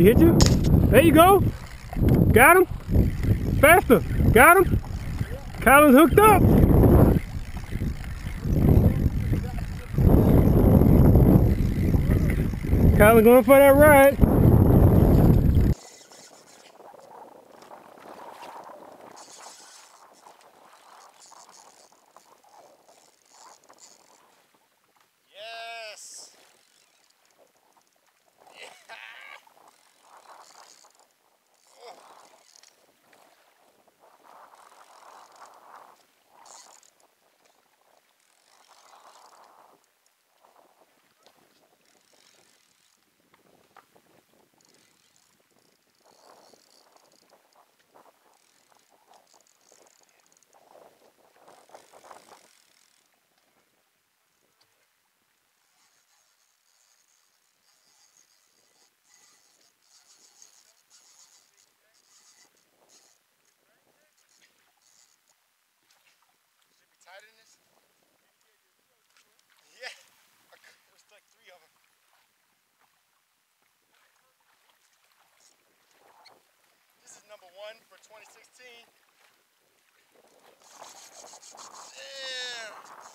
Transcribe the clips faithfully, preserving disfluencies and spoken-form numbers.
He hit you? There you go. Got him. Faster. Got him. Colin's hooked up. Colin going for that ride. Yes. Yeah. Oh. Tight in this? Yeah, it was like three of them. This is number one for twenty sixteen. Damn.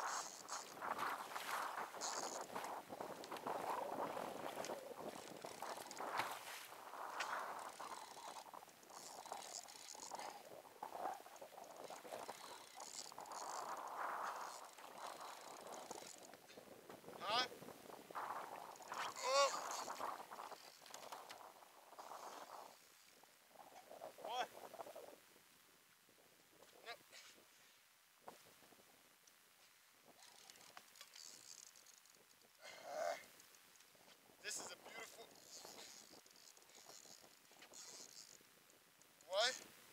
Huh? Oh. What? No. Uh, this is a beautiful. What?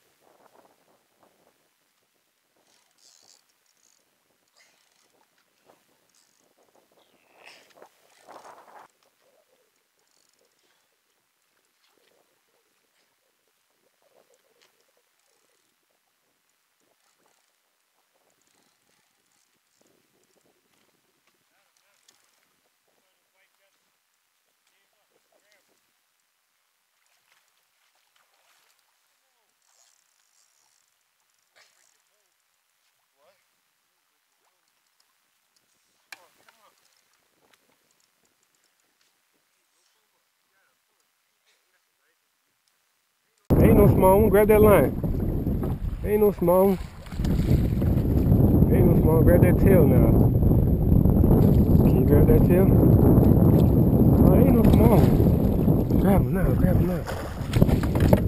Ain't no small one. Grab that line. Ain't no small one. Ain't no small one. Grab that tail now. Can you grab that tail? Oh, ain't no small one. Grab him now. Grab him now.